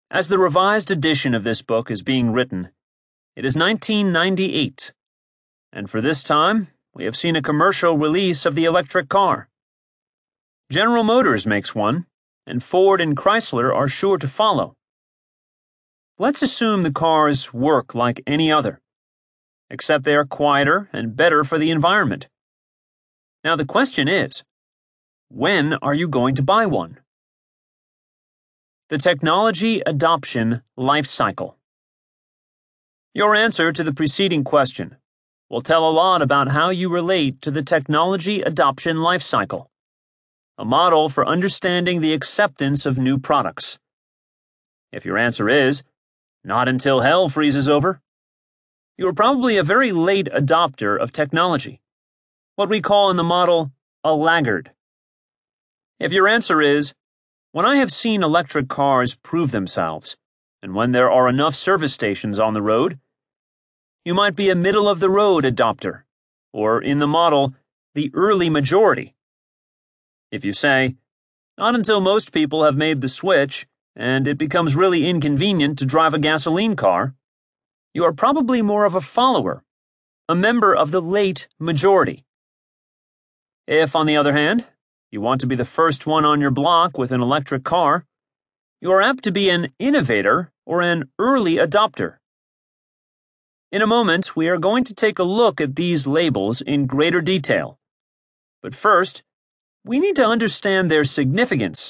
As the revised edition of this book is being written, it is 1998, and for this time, we have seen a commercial release of the electric car. General Motors makes one, and Ford and Chrysler are sure to follow. Let's assume the cars work like any other, except they are quieter and better for the environment. Now the question is, when are you going to buy one? The Technology Adoption Life Cycle. Your answer to the preceding question will tell a lot about how you relate to the technology adoption life cycle, a model for understanding the acceptance of new products. If your answer is, not until hell freezes over, you are probably a very late adopter of technology, what we call in the model a laggard. If your answer is, when I have seen electric cars prove themselves, and when there are enough service stations on the road, you might be a middle-of-the-road adopter, or in the model, the early majority. If you say, not until most people have made the switch, and it becomes really inconvenient to drive a gasoline car, you are probably more of a follower, a member of the late majority. If, on the other hand, you want to be the first one on your block with an electric car, you are apt to be an innovator or an early adopter. In a moment, we are going to take a look at these labels in greater detail. But first, we need to understand their significance.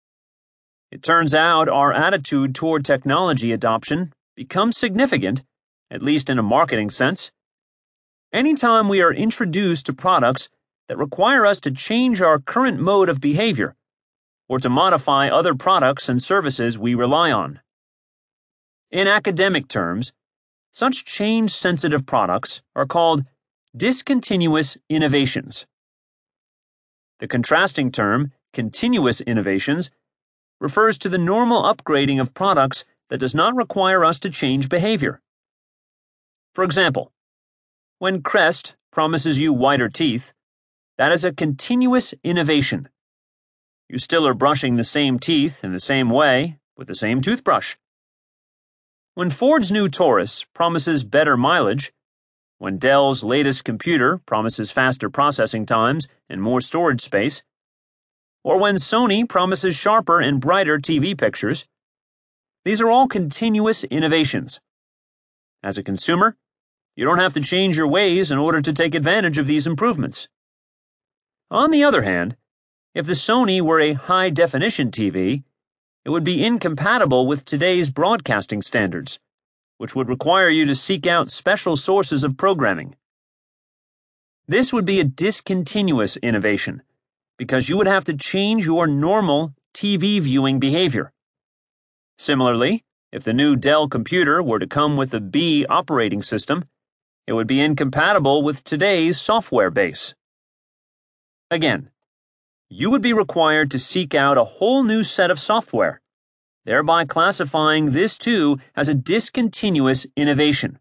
It turns out our attitude toward technology adoption becomes significant, at least in a marketing sense, anytime we are introduced to products that require us to change our current mode of behavior, or to modify other products and services we rely on. In academic terms, such change-sensitive products are called discontinuous innovations. The contrasting term, continuous innovations, refers to the normal upgrading of products that does not require us to change behavior. For example, when Crest promises you whiter teeth, that is a continuous innovation. You still are brushing the same teeth in the same way with the same toothbrush. When Ford's new Taurus promises better mileage, when Dell's latest computer promises faster processing times and more storage space, or when Sony promises sharper and brighter TV pictures, these are all continuous innovations. As a consumer, you don't have to change your ways in order to take advantage of these improvements. On the other hand, if the Sony were a high-definition TV, it would be incompatible with today's broadcasting standards, which would require you to seek out special sources of programming. This would be a discontinuous innovation, because you would have to change your normal TV viewing behavior. Similarly, if the new Dell computer were to come with a B operating system, it would be incompatible with today's software base. Again, you would be required to seek out a whole new set of software, thereby classifying this too as a discontinuous innovation.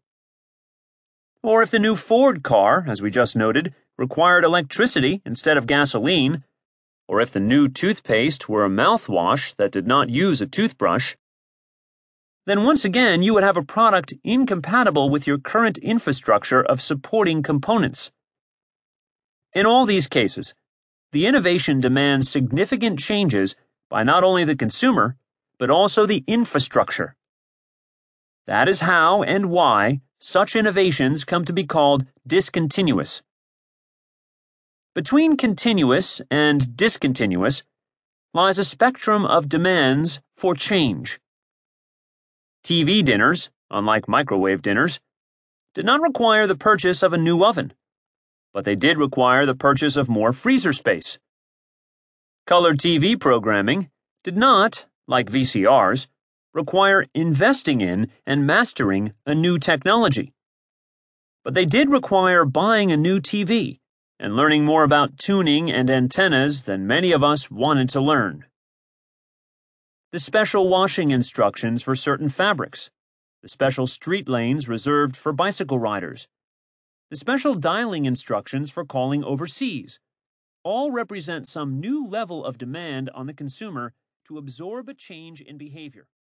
Or if the new Ford car, as we just noted, required electricity instead of gasoline, or if the new toothpaste were a mouthwash that did not use a toothbrush, then once again you would have a product incompatible with your current infrastructure of supporting components. In all these cases, the innovation demands significant changes by not only the consumer, but also the infrastructure. That is how and why such innovations come to be called discontinuous. Between continuous and discontinuous lies a spectrum of demands for change. TV dinners, unlike microwave dinners, did not require the purchase of a new oven, but they did require the purchase of more freezer space. Color TV programming did not, like VCRs, require investing in and mastering a new technology. But they did require buying a new TV and learning more about tuning and antennas than many of us wanted to learn. The special washing instructions for certain fabrics, the special street lanes reserved for bicycle riders, the special dialing instructions for calling overseas, all represent some new level of demand on the consumer to absorb a change in behavior.